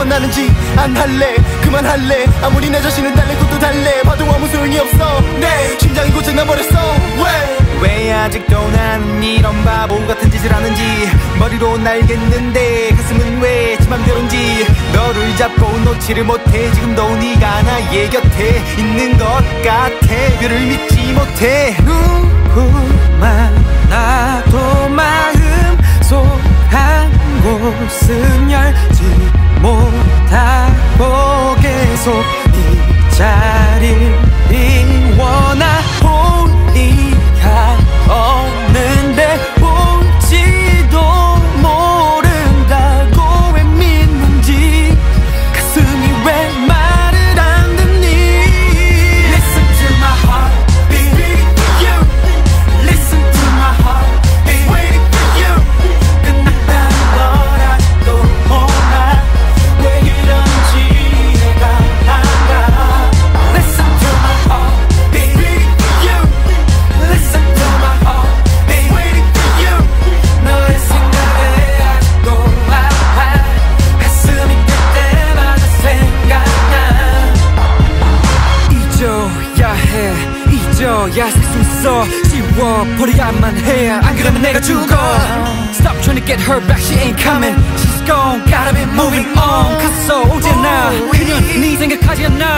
나는지 안 할래 그만할래 아무리 내 자신은 달랠 것도 달래 봐도 아무 소용이 없어 내 심장이 고장나버렸어 왜 아직도 나는 이런 바보 같은 짓을 하는지 머리로 알겠는데 가슴은 왜 지 맘대로인지 너를 잡고 놓지를 못해 지금도 네가 나의 곁에 있는 것 같아 별을 믿지 못해 누구만 나도 마음속 한 곳은 열지 못하고 계속 이 자리를 원하 혼이가 없는데 올지도 모른다고 왜 믿는지 가슴이 왜 말을 안 듣니 Listen to my heartbeat waiting for you Listen to my heartbeat waiting for you 끝났다는 걸 아직도 몰라 왜 이런지 내가 알아 Listen to my heartbeat waiting for you Listen to my heartbeat waiting for you 너의 생각에 아직도 아파 가슴이 그때마다 생각나 잊어야 해 잊어야 살 수 있어 지워버려야만 해 안 그러면 내가 죽어 Stop trying to get her back she ain't coming She's gone gotta be moving on 갔어 오잖아 그냥 네 생각하지 않나